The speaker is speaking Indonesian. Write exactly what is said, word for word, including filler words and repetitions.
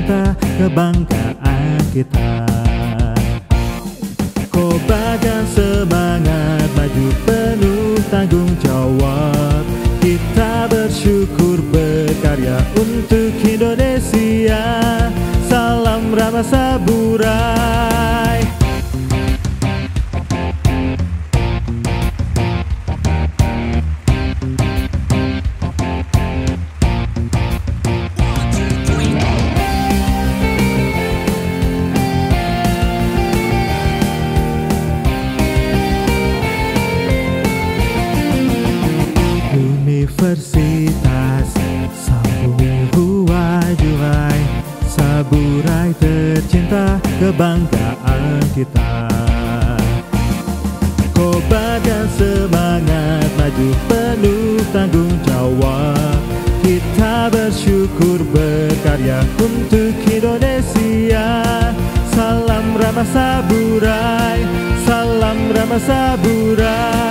tercinta, kebanggaan kita. Kobagan semangat, maju penuh tanggung jawab. Kita bersyukur berkarya untuk Indonesia. Salam Ramah Saburai. Universitas sambungi huai-huai, Saburai tercinta, kebanggaan kita. Kobagan semangat, maju penuh tanggung jawab. Kita bersyukur berkarya untuk Indonesia. Salam Ramah Saburai, salam Ramah Saburai.